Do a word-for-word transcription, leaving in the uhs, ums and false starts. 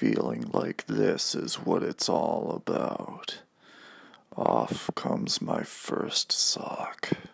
feeling like this is what it's all about. Off comes my first sock.